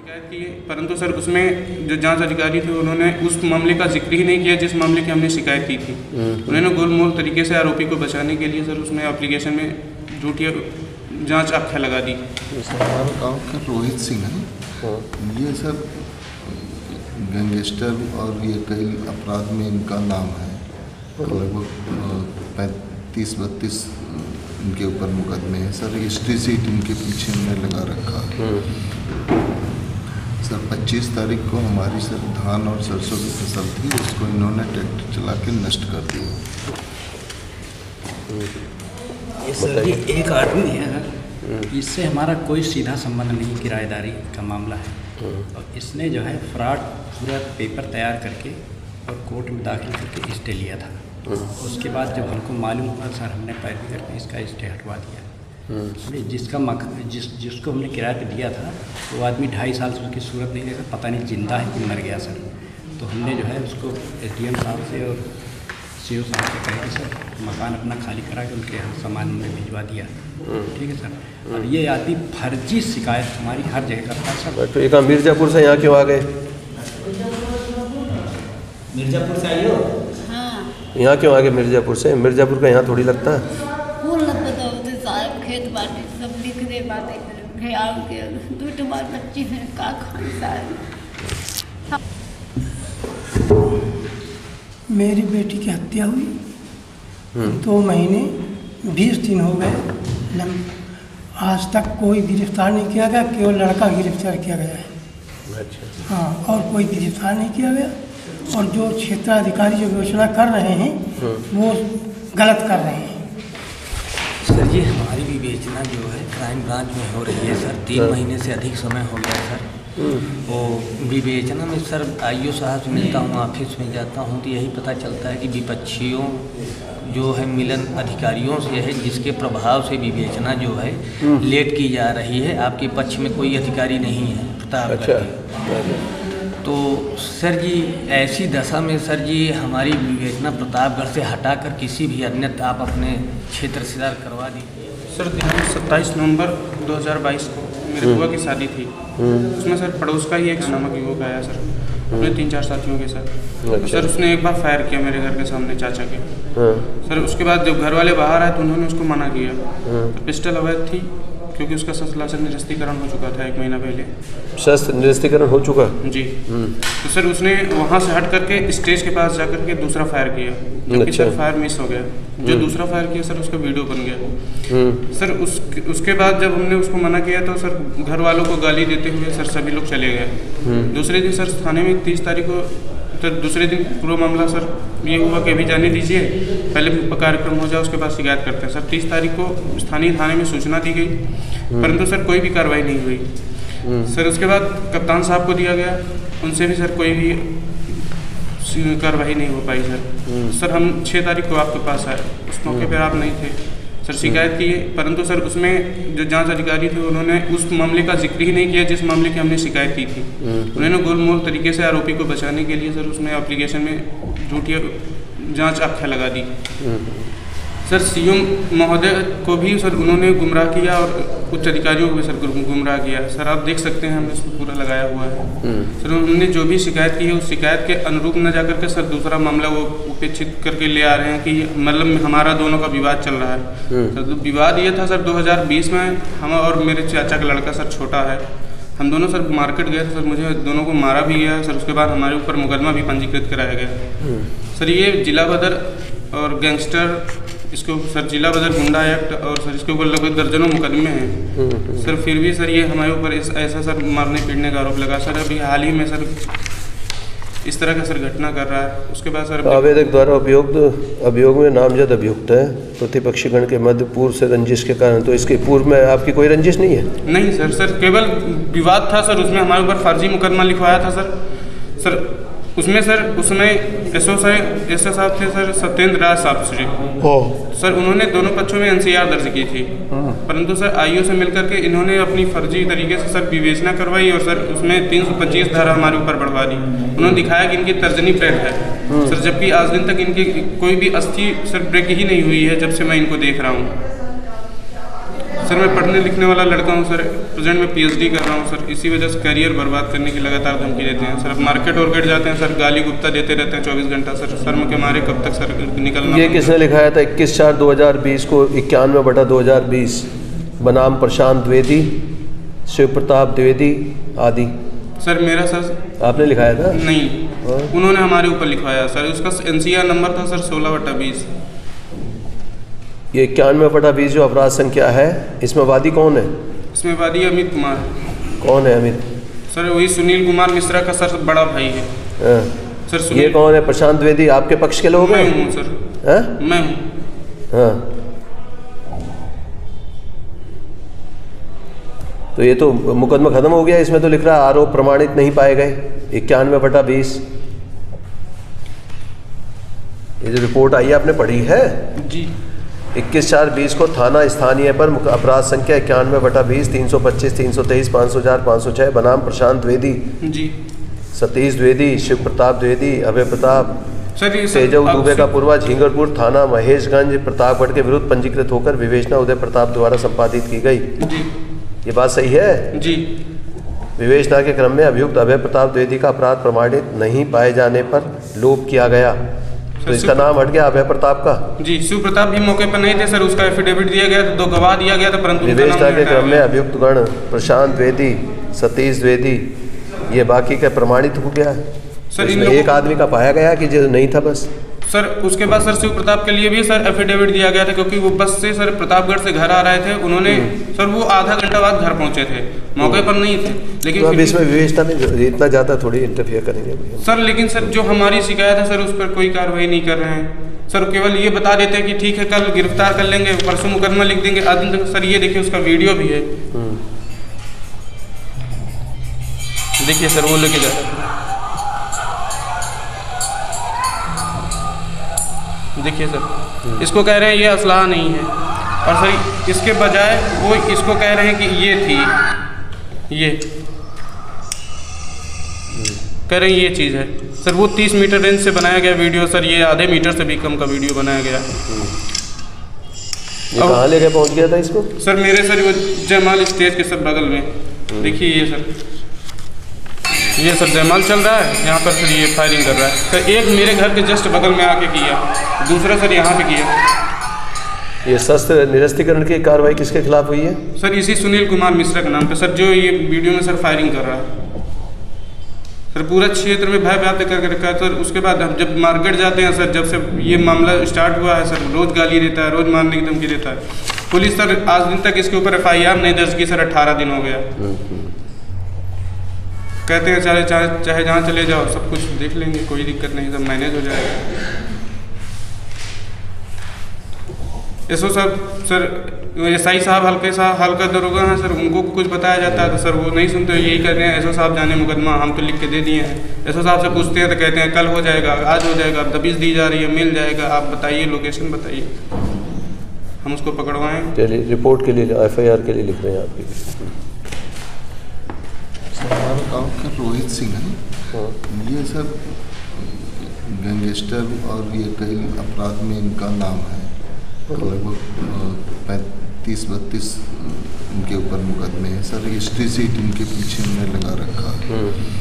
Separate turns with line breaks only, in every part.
शिकायत की है, परंतु सर उसमें जो जांच अधिकारी थे उन्होंने उस मामले का जिक्र ही नहीं किया जिस मामले की हमने शिकायत की थी। उन्होंने गोलमोल तरीके से आरोपी को बचाने के लिए सर उसमें एप्लीकेशन में झूठी जांच आख्या लगा दी।
हमारा गाँव का रोहित सिंह है, ये सर गैंगस्टर और ये कई अपराध में इनका नाम है। लगभग 35-32 इनके ऊपर मुकदमे हैं सर। हिस्ट्री सीट इनके पीछे हमने लगा रखा है सर। 25 तारीख को हमारी सर धान और सरसों की फसल थी, उसको इन्होंने ट्रैक्टर चला के नष्ट कर दिया।
ये सर ये एक आदमी है सर, इससे हमारा कोई सीधा संबंध नहीं, किराएदारी का मामला है। और इसने जो है फ्रॉड पूरा पेपर तैयार करके और कोर्ट में दाखिल करके स्टे लिया था। उसके बाद जब हमको मालूम हुआ सर, हमने पैरवी करके इसका स्टे हटवा दिया। जिसको हमने किराए पे दिया था वो आदमी 2.5 साल से उसकी सूरत नहीं देखा, पता नहीं जिंदा है कि मर गया सर। तो हमने जो है उसको SDM साहब से और CO साहब से कह के सर मकान अपना खाली करा के उनके यहाँ सामान हमने भिजवा दिया। ठीक है सर। और ये आदमी फर्जी शिकायत हमारी हर जगह करता है सर।
तो एक मिर्ज़ापुर से यहाँ क्यों आ गए?
मिर्ज़ापुर से आई हो?
हाँ।
यहाँ क्यों आ गए मिर्ज़ापुर से? मिर्ज़ापुर का यहाँ थोड़ी लगता है।
फूल लगता होते साहब, खेत बाटे सब लिख दे बातें फिर आग के 2 बार बच्ची फिर का खाई साहब।
मेरी बेटी की हत्या हुई 2 महीने 20 दिन हो गए, आज तक कोई गिरफ्तार नहीं किया गया, केवल लड़का गिरफ्तार किया गया है।
अच्छा।
हाँ, और कोई गिरफ्तार नहीं किया गया। और जो क्षेत्राधिकारी जो घोषणा कर रहे हैं वो गलत कर रहे हैं
सर। ये हमारी विवेचना जो है क्राइम ब्रांच में हो रही है सर। 3 महीने से अधिक समय हो गया सर। वो विवेचना में सर IO साहब से मिलता हूँ, ऑफिस में जाता हूँ, तो यही पता चलता है कि विपक्षियों जो है मिलन अधिकारियों से है, जिसके प्रभाव से विवेचना जो है लेट की जा रही है। आपके पक्ष में कोई अधिकारी नहीं है प्रतापगढ़।
अच्छा।
तो सर जी ऐसी दशा में सर जी हमारी विवेचना प्रतापगढ़ से हटाकर किसी भी अन्यत्र आप अपने क्षेत्र से करवा दीजिए।
सर दिनांक 27 नवंबर 2022 को मेरे बुआ की शादी थी। उसमें सर पड़ोस का ही एक नामक युवक आया सर, अपने 3-4 साथियों के साथ।
अच्छा।
सर उसने एक बार फायर किया मेरे घर के सामने चाचा के। सर उसके बाद जब घर वाले बाहर आए तो उन्होंने उसको मना किया। तो पिस्टल अवैध थी क्योंकि उसका शस्त्र निरस्तीकरण हो चुका था 1 महीना पहले।
शस्त्र निरस्तीकरण हो चुका जी।
तो सर उसने वहाँ से हट करके स्टेज के पास जाकर के दूसरा फायर किया, जबकि सर फायर मिस हो गया। जो दूसरा फायर किया सर उसका वीडियो बन गया। सर उसके बाद जब हमने उसको मना किया तो सर घर वालों को गाली देते हुए सर सभी लोग चले गए। दूसरे दिन सर थाने में 30 तारीख को, तो दूसरे दिन पूरा मामला सर ये हुआ कि अभी जाने दीजिए, पहले कार्यक्रम हो जाए उसके बाद शिकायत करते हैं। सर 30 तारीख को स्थानीय थाने में सूचना दी गई, परंतु सर कोई भी कार्रवाई नहीं हुई। सर उसके बाद कप्तान साहब को दिया गया, उनसे भी सर कोई भी कार्रवाई नहीं हो पाई सर। सर हम 6 तारीख को आपके पास आए, उस मौके पर आप नहीं थे सर। शिकायत की है, परंतु सर उसमें जो जांच अधिकारी थे उन्होंने उस मामले का जिक्र ही नहीं किया जिस मामले की हमने शिकायत की थी। उन्होंने गोलमोल तरीके से आरोपी को बचाने के लिए सर उसमें एप्लीकेशन में झूठी जांच आख्या लगा दी। सर CM महोदय को भी सर उन्होंने गुमराह किया और उच्च अधिकारियों को भी सर गुमराह किया। सर आप देख सकते हैं हमने इसमें पूरा लगाया हुआ है। सर उन्होंने जो भी शिकायत की है उस शिकायत के अनुरूप न जाकर के सर दूसरा मामला वो उपेक्षित करके ले आ रहे हैं कि मतलब हमारा दोनों का विवाद चल रहा है। सर विवाद ये था सर 2020 में, हम और मेरे चाचा का लड़का सर छोटा है, हम दोनों सर मार्केट गए थे सर, मुझे दोनों को मारा भी गया सर। उसके बाद हमारे ऊपर मुकदमा भी पंजीकृत कराया गया सर। ये जिला बदर और गैंगस्टर, इसके ऊपर सर जिला बदर गुंडा एक्ट और सर इसके ऊपर लगभग दर्जनों मुकदमे हैं सर। फिर भी सर ये हमारे ऊपर ऐसा सर मारने पीटने का आरोप लगा सर। अभी हाल ही में सर इस तरह का सर घटना कर रहा है। उसके बाद सर
आवेदक द्वारा अभियोग में नामजद अभियुक्त है प्रतिपक्षी गण के मध्य पूर्व से रंजिश के कारण। तो इसके पूर्व में आपकी कोई रंजिश नहीं है?
नहीं सर, सर केवल विवाद था सर, उसमें हमारे ऊपर फर्जी मुकदमा लिखवाया था सर। सर उसमें SO साहब थे सर सत्येंद्र राज साहब से सर, उन्होंने दोनों पक्षों में NCR दर्ज की थी, परंतु सर IO से मिलकर के इन्होंने अपनी फर्जी तरीके से सर विवेचना करवाई और सर उसमें 325 धारा हमारे ऊपर बढ़वा दी। उन्होंने दिखाया कि इनकी तर्जनी ब्रेक है सर, जबकि आज दिन तक इनकी कोई भी अस्थि सर ब्रेक ही नहीं हुई है जब से मैं इनको देख रहा हूँ सर मैं पढ़ने लिखने वाला लड़का हूँ सर, प्रेजेंट में PhD कर रहा हूँ सर। इसी वजह से करियर बर्बाद करने की लगातार धमकी देते हैं सर। अब मार्केट वार्केट जाते हैं सर, गाली गुप्ता देते रहते हैं 24 घंटा सर। शर्म के मारे कब तक सर निकलना।
ये किसने लिखाया था? 21/4/2020 को 91/2020 बनाम प्रशांत द्विवेदी, शिव प्रताप द्विवेदी आदि।
सर मेरा सर
आपने लिखाया था?
नहीं, उन्होंने हमारे ऊपर लिखवाया सर। उसका NCR नंबर था सर 16/20।
ये 91/20 जो अपराध संख्या है, इसमें वादी कौन है?
इसमें वादी अमित कुमार।
कौन है अमित?
सर वही सुनील कुमार मिश्रा का सर बड़ा भाई है।
हाँ।
सर
ये
सुनील
कौन है? प्रशांत द्विवेदी आपके पक्ष के लोग हैं?
मैं हूँ सर।
हाँ?
मैं हूँ।
हाँ। तो ये तो मुकदमा खत्म हो गया। इसमें तो लिख रहा है आरोप प्रमाणित नहीं पाए गए। 91/20 ये जो रिपोर्ट आई है आपने पढ़ी है?
जी।
21/4/20 को थाना स्थानीय पर अपराध संख्या 91/20, 325, 323, 500, 506 बनाम प्रशांत द्विवेदी,
जी।
सतीश द्विवेदी, शिव प्रताप द्विवेदी, अभय प्रताप,
सर ये
तेजव दुबे का पूर्वा झींगरपुर थाना महेशगंज प्रतापगढ़ के विरुद्ध पंजीकृत होकर विवेचना उदय प्रताप द्वारा संपादित की गई।
जी।
ये बात सही है?
जी।
विवेचना के क्रम में अभियुक्त अभय प्रताप द्विवेदी का अपराध प्रमाणित नहीं पाए जाने पर लोप किया गया। तो इसका नाम हट गया अभय प्रताप का।
जी। शिव प्रताप भी मौके पर नहीं थे सर। उसका एफिडेविट दिया गया था, 2 गवाह दिया गया था, परंतु
विवेचना के क्रम में अभियुक्त गण प्रशांत द्विवेदी, सतीश द्विवेदी ये बाकी का प्रमाणित हो गया
सर।
इसमें एक आदमी का पाया गया कि जो नहीं था बस।
सर उसके बाद सर शिव प्रताप के लिए भी सर एफिडेविट दिया गया था, क्योंकि वो बस से सर प्रतापगढ़ से घर आ रहे थे। उन्होंने सर वो आधा घंटा बाद घर पहुंचे थे, मौके पर नहीं थे। लेकिन
तो अब इसमें विवेचना में इतना ज़्यादा थोड़ी इंटरफियर करेंगे
सर। लेकिन सर जो हमारी शिकायत है सर, उस पर कोई कार्रवाई नहीं कर रहे हैं सर। केवल ये बता देते हैं कि ठीक है कल गिरफ्तार कर लेंगे, परसों मुकदमा लिख देंगे। आज दिन तक सर ये देखिए उसका वीडियो भी है। देखिए सर वो लेके जा रहे हैं। देखिए सर इसको कह रहे हैं ये असलाह नहीं है, और सर इसके बजाय वो इसको कह रहे हैं कि ये थी, ये कह रहे हैं ये चीज़ है सर। वो 30 मीटर रेंज से बनाया गया वीडियो सर, ये आधे मीटर से भी कम का वीडियो बनाया गया।
ये कहाँ लेके पहुँच गया था इसको?
सर मेरे सर वो जयमाल स्टेज के सब बगल में देखिए ये सर जयमाल चल रहा है यहाँ पर सर। ये फायरिंग कर रहा है सर। एक मेरे घर के जस्ट बगल में आके किया, दूसरा सर यहाँ पे किया।
ये शस्त्र निरस्तीकरण की कार्रवाई किसके खिलाफ हुई है?
सर इसी सुनील कुमार मिश्रा के नाम पे सर, जो ये वीडियो में सर फायरिंग कर रहा है सर। पूरा क्षेत्र में भय व्याप्त करके रखा है सर। उसके बाद हम जब मार्केट जाते हैं सर, जब से ये मामला स्टार्ट हुआ है सर, रोज़ गाली देता है, रोज़ मारने की धमकी देता है। पुलिस सर आज दिन तक इसके ऊपर FIR नहीं दर्ज की सर। 18 दिन हो गया। कहते हैं चाहे जहाँ चले जाओ सब कुछ देख लेंगे, कोई दिक्कत नहीं, सब मैनेज हो जाएगा। एसओ साहब सर, SI साहब हल्का दरोगा हैं सर, उनको कुछ बताया जाता है तो सर वो नहीं सुनते, यही कहते हैं एसओ साहब जाने मुकदमा, हम तो लिख के दे दिए हैं। एसओ साहब से पूछते हैं तो कहते हैं कल हो जाएगा, आज हो जाएगा, दबिश दी जा रही है, मिल जाएगा, आप बताइए लोकेशन बताइए, हम उसको पकड़वाएँ।
चलिए रिपोर्ट के लिए FIR के लिए लिख रहे हैं आपके।
हमारा गाँव का रोहित सिंह है, ये सर गैंगस्टर और ये कई अपराध में इनका नाम है। लगभग 35-32 इनके ऊपर मुकदमे हैं सर। हिस्ट्री सीट इनके पीछे हमने लगा रखा है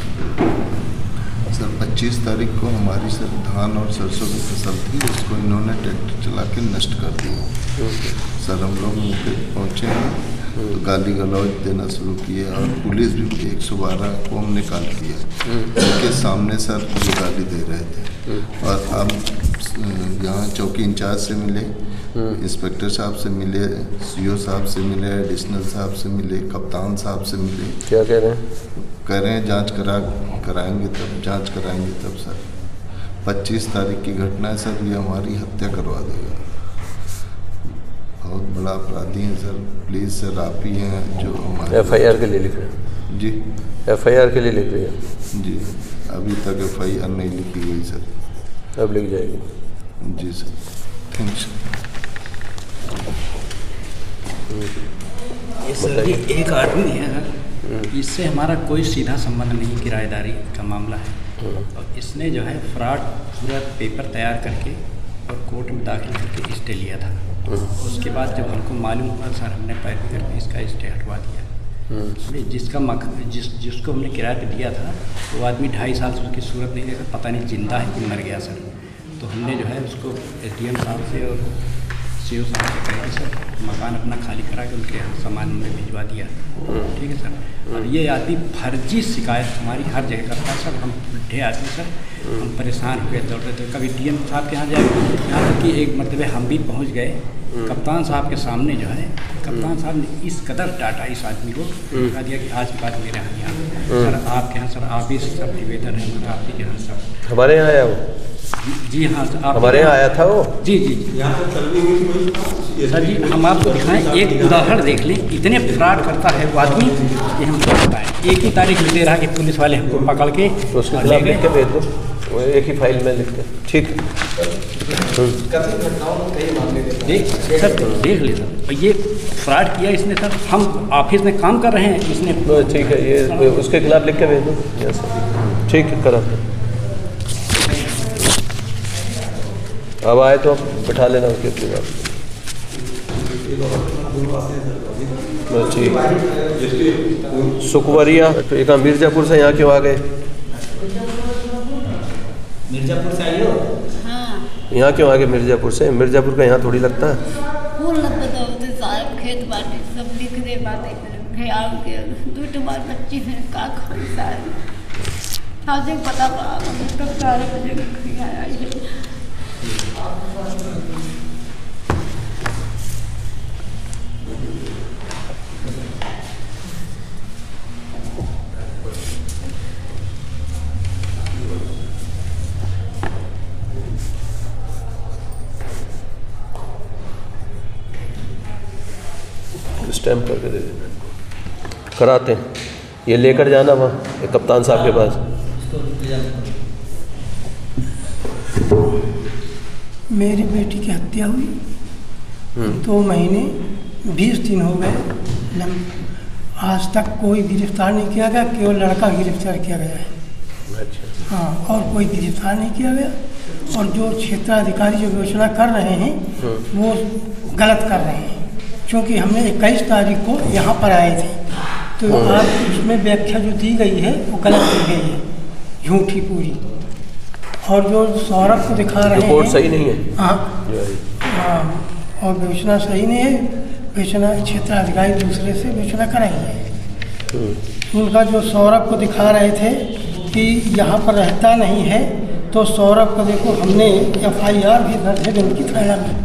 सर। 25 तारीख को हमारी सर धान और सरसों की फसल थी, उसको इन्होंने ट्रैक्टर चला के नष्ट कर दिया सर। हम लोग मौके पहुँचे हैं तो गाली गलौज देना शुरू किए, और पुलिस भी 112 को हमने कॉल किया, उनके सामने सर ये गाली दे रहे थे। और हम यहाँ चौकी इंचार्ज से मिले, इंस्पेक्टर साहब से मिले, CO साहब से मिले, एडिशनल साहब से मिले, कप्तान साहब से मिले।
क्या कह रहे हैं?
कह रहे हैं जांच कराएंगे तब, जांच कराएंगे तब सर। 25 तारीख की घटना है सर, ये हमारी हत्या करवा देगा। बहुत बड़ा अपराधी है सर। प्लीज़ सर आप ही हैं जो हमारे
FIR के लिए लिख रहे हैं
जी।
FIR के लिए लिख रहे हैं
जी। अभी तक FIR नहीं लिखी गई सर।
अब लिख जाएगी
जी सर। थैंक्स।
ये सर ये एक आदमी है सर, इससे हमारा कोई सीधा संबंध नहीं, किराएदारी का मामला है। और इसने जो है फ्रॉड पूरा पेपर तैयार करके और कोर्ट में दाखिल करके स्टे लिया था। उसके बाद जब हमको मालूम हुआ सर, हमने पैरवी करके इसका स्टे हटवा दिया। जिसको हमने किराए पे दिया था वो आदमी 2.5 साल से उसकी सूरत नहीं देखा, पता नहीं जिंदा है कि मर गया सर। तो हमने जो है उसको SDM साहब से और CO साहब से कह के सर मकान अपना खाली करा के उनके यहाँ सामान हमने भिजवा दिया। ठीक है सर। और ये आदमी फर्जी शिकायत हमारी हर जगह करता है सर। हम बुढ़े आदमी सर, हम परेशान हो गए दौड़ते थे। कभी DM साहब के यहाँ जाए, यहाँ तक कि एक मरतबे हम भी पहुँच गए कप्तान साहब के सामने जो है। कप्तान साहब ने इस कदर डांटा इस आदमी को, कहा दिया कि आज के बाद मेरे यहाँ सर आपके यहाँ सर आप ही सब निवेदन है हमारा, आप ही के यहाँ सर।
हमारे यहाँ आया वो?
जी हाँ सर,
हमारे यहाँ आया था वो? जी
जी जी सर जी। हम आपको दिखाएं, एक उदाहरण देख लें, इतने फ्रॉड करता है वो आदमी कि हम क्या बताएं। एक ही तारीख में दे रहा कि पुलिस वाले हमको पकड़ के
तो उसके खिलाफ लिख के भेज दो, वो एक ही फाइल में लिख के। ठीक
सर, देख ले सर, ये फ्रॉड किया इसने सर। हम ऑफिस में काम कर रहे हैं, इसने।
ठीक है, ये उसके खिलाफ लिख के भेज दो। यस ठीक है, करा। अब आए तो बिठा लेना उसके खिलाफ। ठीक। सुखवरिया तो एक मिर्ज़ापुर से यहाँ क्यों आ गए?
मिर्ज़ापुर से आई हो?
हाँ।
यहाँ क्यों आ गए मिर्ज़ापुर से? मिर्ज़ापुर का यहाँ थोड़ी लगता है।
फूल न बताओ साहब, खेत बाटी सब दिख दे बातें फिर आग के 2 बार बच्ची फिर का खाई सारे आज पता कब 4 बजे आई है।
स्टैम्प करके दे देना, कराते हैं। ये लेकर जाना वहाँ कप्तान साहब के पास।
मेरी बेटी की हत्या हुई 2 महीने 20 दिन हो गए, आज तक कोई गिरफ्तार नहीं किया गया। केवल लड़का गिरफ्तार किया गया है।
अच्छा।
हाँ, और कोई गिरफ्तार नहीं किया गया। और जो क्षेत्राधिकारी जो घोषणा कर रहे हैं वो गलत कर रहे हैं, क्योंकि हमने 21 तारीख को यहाँ पर आए थे। तो आज उसमें व्याख्या जो दी गई है वो गलत की गई है, झूठी पूरी। और जो सौरभ को दिखा रहे हैं
रिपोर्ट सही नहीं है।
हाँ, और घोषणा सही नहीं है। घोषणा क्षेत्राधिकारी दूसरे से घोषणा कराई है। उनका जो सौरभ को दिखा रहे थे कि यहाँ पर रहता नहीं है, तो सौरभ को देखो हमने FIR भी दर्ज है उनकी थाना में।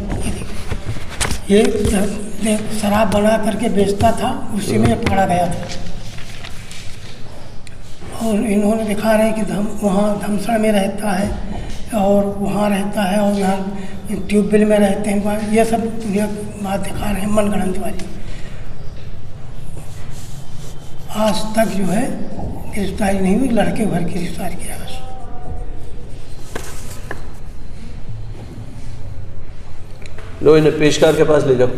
ये शराब बना करके बेचता था, उसी में पकड़ा गया था। और इन्होंने दिखा रहे हैं कि वहाँ धमसड़ में रहता है और वहाँ रहता है और यहाँ ट्यूबवेल में रहते हैं। ये सब बात दिखा रहे हैं मनगढ़ंत वाली। आज तक जो है गिरफ्तारी नहीं हुई, लड़के भर के गिरफ्तार किया बस।
लो इन्हें पेशकार के पास ले जाओ।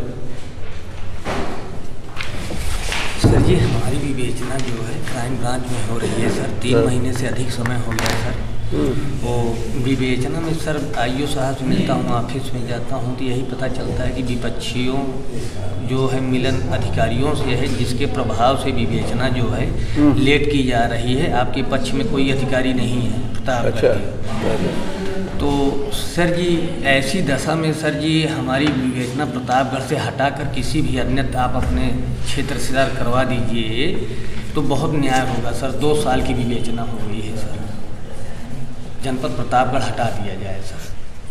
सर जी, हमारी विवेचना जो है क्राइम ब्रांच में हो रही है सर। 3 महीने से अधिक समय हो गया सर। वो विवेचना में सर IO साहब से मिलता हूँ, ऑफिस में जाता हूँ, तो यही पता चलता है कि विपक्षियों जो है मिलन अधिकारियों से है, जिसके प्रभाव से विवेचना जो है लेट की जा रही है। आपके पक्ष में कोई अधिकारी नहीं है प्रतापगढ़।
अच्छा।
तो सर जी, ऐसी दशा में सर जी हमारी विवेचना प्रतापगढ़ से हटाकर किसी भी अन्यत्र आप अपने क्षेत्र से करवा दीजिए तो बहुत न्याय होगा सर। 2 साल की विवेचना हो गई है सर। जनपद प्रतापगढ़ हटा दिया जाए सर।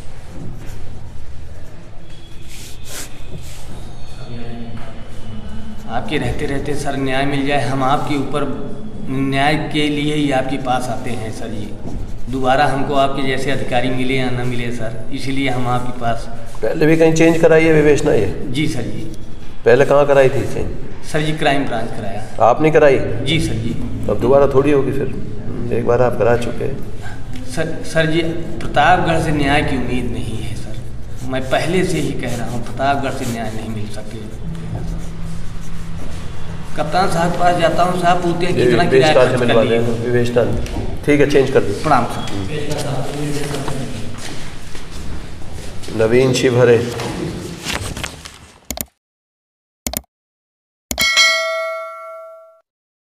आपके रहते रहते सर न्याय मिल जाए। हम आपके ऊपर न्याय के लिए ही आपके पास आते हैं सर जी। दोबारा हमको आपके जैसे अधिकारी मिले या ना मिले सर, इसीलिए हम आपके पास।
पहले भी कहीं चेंज कराई है विवेचना ये?
जी सर जी।
पहले कहाँ कराई थी चेंज?
सर जी क्राइम ब्रांच कराया।
आपने कराई?
जी सर जी।
अब दोबारा थोड़ी होगी फिर, एक बार आप करा चुके हैं।
सर जी, प्रतापगढ़ से न्याय की उम्मीद नहीं है सर। मैं पहले से ही कह रहा हूँ, प्रतापगढ़ से न्याय नहीं मिल सके। कप्तान साहब के पास जाता हूँ, साहब पूछते हैं कितना किराया खर्च कर लिए।
विवेचना ठीक है, चेंज कर दो।
प्रणाम सर।
नवीन शिवहरे।